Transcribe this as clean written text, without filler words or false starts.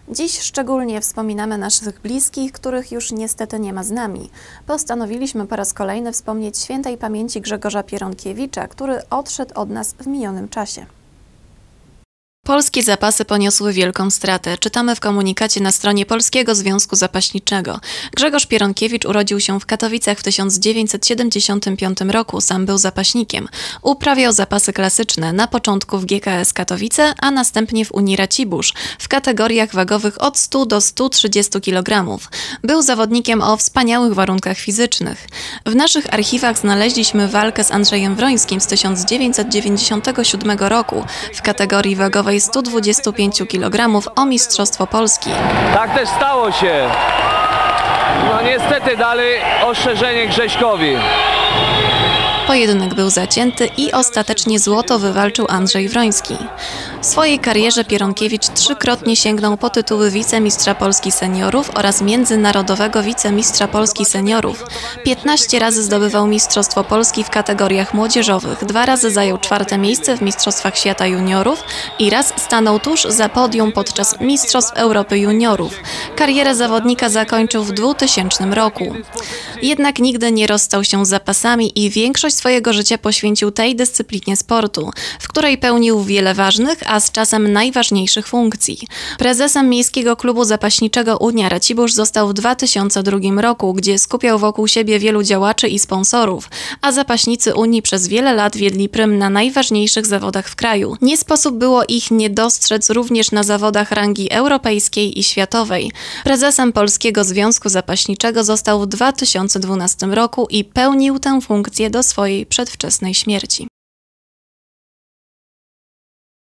Dziś szczególnie wspominamy naszych bliskich, których już niestety nie ma z nami. Postanowiliśmy po raz kolejny wspomnieć świętej pamięci Grzegorza Pieronkiewicza, który odszedł od nas w minionym czasie. Polskie zapasy poniosły wielką stratę. Czytamy w komunikacie na stronie Polskiego Związku Zapaśniczego. Grzegorz Pieronkiewicz urodził się w Katowicach w 1975 roku. Sam był zapaśnikiem. Uprawiał zapasy klasyczne, na początku w GKS Katowice, a następnie w Unii Racibórz, w kategoriach wagowych od 100 do 130 kg. Był zawodnikiem o wspaniałych warunkach fizycznych. W naszych archiwach znaleźliśmy walkę z Andrzejem Wrońskim z 1997 roku w kategorii wagowej 125 kg o Mistrzostwo Polski. Tak też stało się. No niestety dali ostrzeżenie Grześkowi. Pojedynek był zacięty i ostatecznie złoto wywalczył Andrzej Wroński. W swojej karierze Pieronkiewicz trzykrotnie sięgnął po tytuły wicemistrza Polski seniorów oraz międzynarodowego wicemistrza Polski seniorów. 15 razy zdobywał Mistrzostwo Polski w kategoriach młodzieżowych, 2 razy zajął 4. miejsce w Mistrzostwach Świata Juniorów i raz stanął tuż za podium podczas Mistrzostw Europy Juniorów. Karierę zawodnika zakończył w 2000 roku. Jednak nigdy nie rozstał się z zapasami i większość swojego życia poświęcił tej dyscyplinie sportu, w której pełnił wiele ważnych, a z czasem najważniejszych funkcji. Prezesem Miejskiego Klubu Zapaśniczego Unia Racibórz został w 2002 roku, gdzie skupiał wokół siebie wielu działaczy i sponsorów, a zapaśnicy Unii przez wiele lat wiedli prym na najważniejszych zawodach w kraju. Nie sposób było ich nie dostrzec również na zawodach rangi europejskiej i światowej. Prezesem Polskiego Związku Zapaśniczego został w 2012 roku i pełnił tę funkcję do swojej przedwczesnej śmierci.